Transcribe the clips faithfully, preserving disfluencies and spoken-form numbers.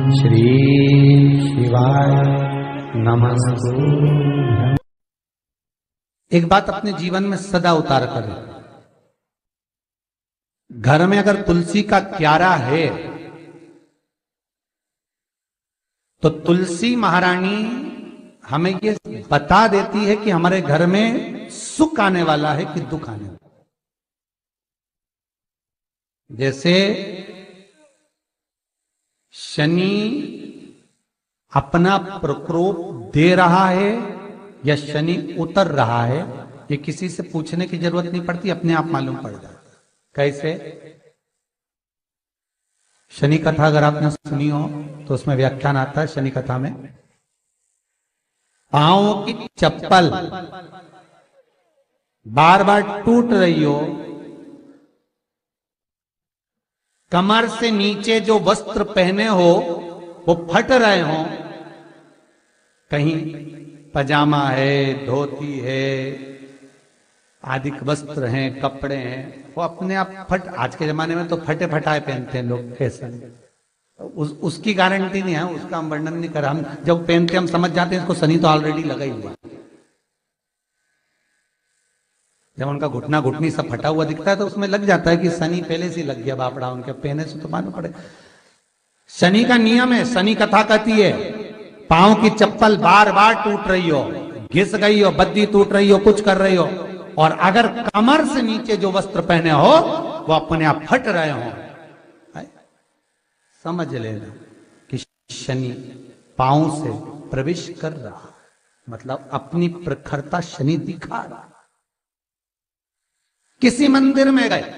श्री शिवाय नमस्तु। एक बात अपने जीवन में सदा उतार करें, घर में अगर तुलसी का क्यारा है तो तुलसी महारानी हमें ये बता देती है कि हमारे घर में सुख आने वाला है कि दुख आने वाला है। जैसे शनि अपना प्रकोप दे रहा है या शनि उतर रहा है, ये किसी से पूछने की जरूरत नहीं पड़ती, अपने आप मालूम पड़ जाता। कैसे? शनि कथा अगर आपने सुनी हो तो उसमें व्याख्यान आता है शनि कथा में, पांव की चप्पल बार बार टूट रही हो, कमर से नीचे जो वस्त्र पहने हो वो फट रहे हो, कहीं पजामा है, धोती है, आदि वस्त्र हैं, कपड़े हैं, वो अपने आप फट, आज के जमाने में तो फटे फटाए पहनते हैं लोग, फैशन। उस, उसकी गारंटी नहीं है, उसका हम वर्णन नहीं कर रहे। हम जब पहनते हम समझ जाते हैं इसको शनि तो ऑलरेडी लगा ही हुआ। जब उनका घुटना घुटनी सब फटा हुआ दिखता है तो उसमें लग जाता है कि शनि पहले से लग गया बापड़ा, उनके पहने से तो मालूम पड़े। शनि का नियम है, शनि कथा कहती है पांव की चप्पल बार बार टूट रही हो, घिस गई हो, बद्दी टूट रही हो, कुछ कर रही हो, और अगर कमर से नीचे जो वस्त्र पहने हो वो अपने आप फट रहे हो, समझ लेना कि शनि पांव से प्रवेश कर रहा, मतलब अपनी प्रखरता शनि दिखा रहा। किसी मंदिर में गए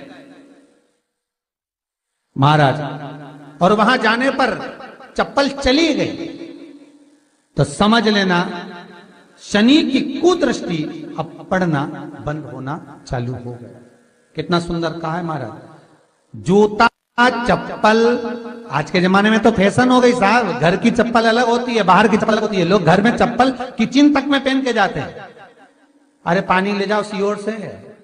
महाराज और वहां जाने पर चप्पल चली गई तो समझ लेना शनि की कुदृष्टि अब पड़ना बंद होना चालू हो गया। कितना सुंदर कहा है महाराज। जूता चप्पल आज के जमाने में तो फैशन हो गई साहब, घर की चप्पल अलग होती है, बाहर की चप्पल अलग होती है। लोग घर में चप्पल किचन तक में पहन के जाते हैं। अरे पानी ले जाओ सीओर से,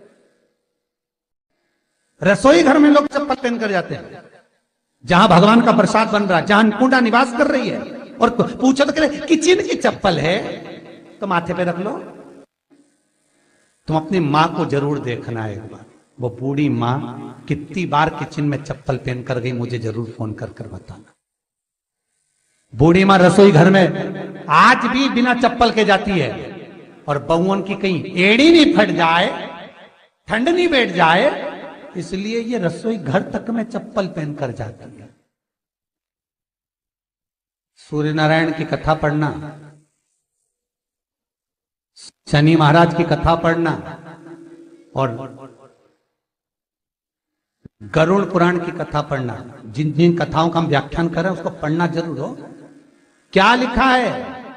रसोई घर में लोग चप्पल पहन कर जाते हैं, जहां भगवान का प्रसाद बन रहा है, जहां अन्नपूर्णा निवास कर रही है, और पूछो तो कह किचन की चप्पल है तो माथे पे रख लो। तुम अपनी मां को जरूर देखना है एक बार, वो बूढ़ी मां कितनी बार किचन में चप्पल पहन कर गई, मुझे जरूर फोन कर कर बताना। बूढ़ी मां रसोई घर में आज भी बिना चप्पल के जाती है, और बहुओं की कहीं एड़ी नहीं फट जाए, ठंड नहीं बैठ जाए, इसलिए ये रसोई घर तक में चप्पल पहन कर जाती है। सूर्य नारायण की कथा पढ़ना, शनि महाराज की कथा पढ़ना, और गरुड़ पुराण की कथा पढ़ना, जिन जिन कथाओं का हम व्याख्यान कर रहे हैं उसको पढ़ना जरूर हो। क्या लिखा है?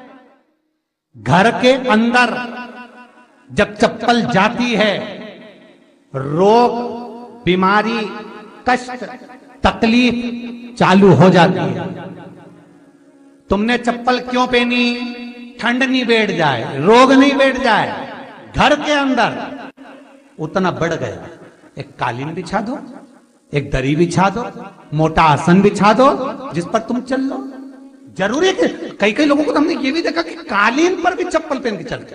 घर के अंदर जब चप्पल जाती है, रोग, बीमारी, कष्ट, तकलीफ चालू हो जाती है। तुमने चप्पल क्यों पहनी? ठंड नहीं बैठ जाए, रोग नहीं बैठ जाए। घर के अंदर उतना बढ़ गया, एक कालीन बिछा दो, एक दरी बिछा दो, मोटा आसन बिछा दो, जिस पर तुम चल लो। जरूरी है कि कई कई लोगों को तो हमने ये भी देखा कि कालीन पर भी चप्पल पहन के चलते,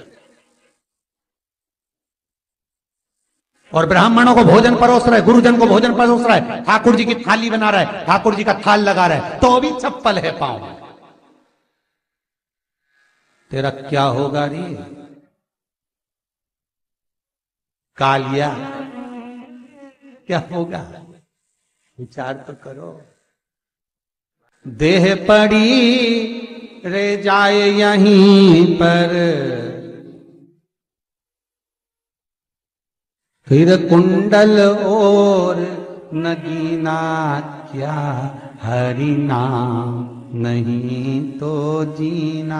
और ब्राह्मणों को भोजन परोस रहा है, गुरुजन को भोजन परोस रहा है, ठाकुर जी की थाली बना रहा है, ठाकुर जी का थाल लगा रहा है, तो भी चप्पल है पांव में। तेरा क्या होगा रे कालिया, क्या होगा? विचार तो करो। देह पड़ी रे जाए यहीं पर, फिर कुंडल और नगीना, क्या हरि नाम नहीं तो जीना।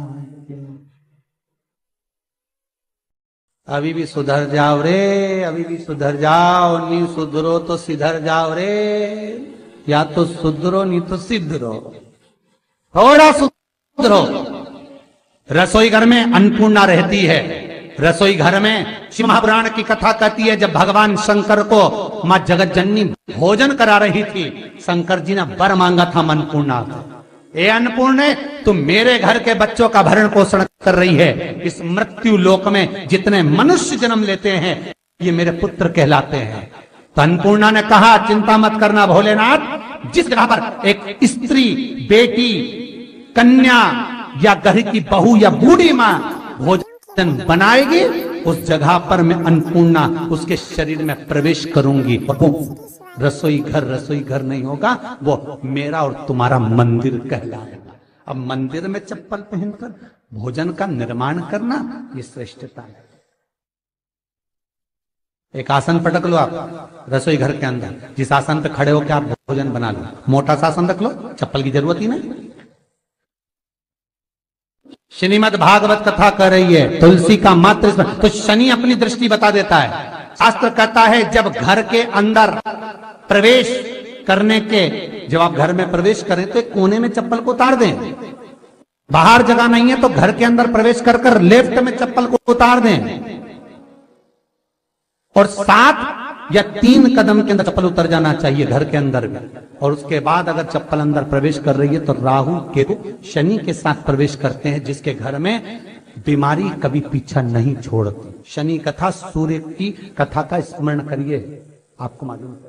अभी भी सुधर जाओ रे, अभी भी सुधर जाओ, नहीं सुधरो तो सिधर जाओ रे, या तो सुधरो नहीं तो सिद्धरो, थोड़ा सुधरो। रसोई घर में अन्नपूर्णा रहती है, रसोई घर में शिव महापुराण की कथा कहती है जब भगवान शंकर को मां जगत जननी भोजन करा रही थी, शंकर जी ने वर मांगा था अन्नपूर्णा, ए अन्नपूर्णे, तुम मेरे घर के बच्चों का भरण पोषण कर रही है। इस मृत्यु लोक में जितने मनुष्य जन्म लेते हैं ये मेरे पुत्र कहलाते हैं। तो अन्नपूर्णा ने कहा, चिंता मत करना भोलेनाथ, जिस जगह पर एक स्त्री, बेटी, कन्या या घर की बहू या बूढ़ी मां भोजन बनाएगी, उस जगह पर मैं अन्नपूर्णा उसके शरीर में प्रवेश करूंगी। रसोई घर रसोई घर नहीं होगा, वो मेरा और तुम्हारा मंदिर कहलाएगा। अब मंदिर में चप्पल पहनकर भोजन का निर्माण करना ये श्रेष्ठता है। एक आसन पटक लो आप रसोई घर के अंदर, जिस आसन पे खड़े होकर आप भोजन बना लो। मोटा सा आसन रख लो, चप्पल की जरूरत ही नहीं। श्रीमद् भागवत कथा कर रही है, तुलसी का मात्र, तो शनि अपनी दृष्टि बता देता है। शास्त्र कहता है जब घर के अंदर प्रवेश करने के, जब आप घर में प्रवेश करें तो एक कोने में चप्पल को उतार दें। बाहर जगह नहीं है तो घर के अंदर प्रवेश कर कर लेफ्ट में चप्पल को उतार दें, और सात या तीन कदम के अंदर चप्पल उतर जाना चाहिए घर के अंदर भी। और उसके बाद अगर चप्पल अंदर प्रवेश कर रही है तो राहु केतु शनि के साथ प्रवेश करते हैं, जिसके घर में बीमारी कभी पीछा नहीं छोड़ती। शनि कथा, सूर्य की कथा का स्मरण करिए, आपको मालूम है,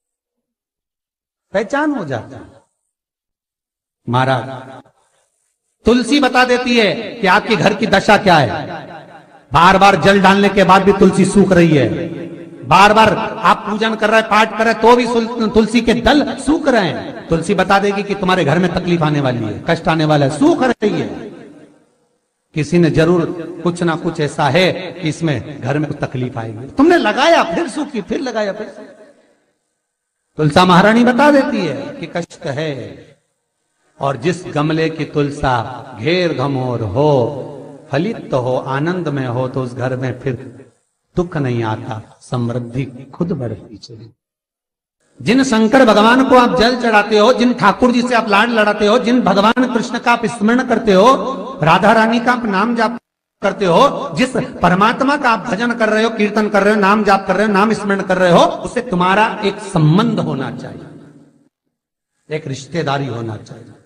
पहचान हो जाता है। महाराज तुलसी बता देती है कि आपके घर की दशा क्या है। बार बार जल डालने के बाद भी तुलसी सूख रही है, बार बार आप पूजन कर रहे हैं, पाठ कर रहे हैं, तो भी तुलसी के दल सूख रहे हैं। तुलसी बता देगी कि तुम्हारे घर में तकलीफ आने वाली है, कष्ट आने वाला है, सूख रही है। किसी ने जरूर कुछ ना कुछ ऐसा है कि इसमें घर में कुछ तकलीफ आएगी, तुमने लगाया फिर सूखी, फिर लगाया फिर। तुलसा महारानी बता देती है कि कष्ट है। और जिस गमले की तुलसा घेर घमोर हो, फलित तो हो, आनंद में हो, तो उस घर में फिर दुख नहीं आता, समृद्धि खुद बढ़ती चली। जिन शंकर भगवान को आप जल चढ़ाते हो, जिन ठाकुर जी से आप लाड लड़ाते हो, जिन भगवान कृष्ण का आप स्मरण करते हो, राधा रानी का आप नाम जाप करते हो, जिस परमात्मा का आप भजन कर रहे हो, कीर्तन कर रहे हो, नाम जाप कर रहे हो, नाम स्मरण कर रहे हो, उससे तुम्हारा एक संबंध होना चाहिए, एक रिश्तेदारी होना चाहिए।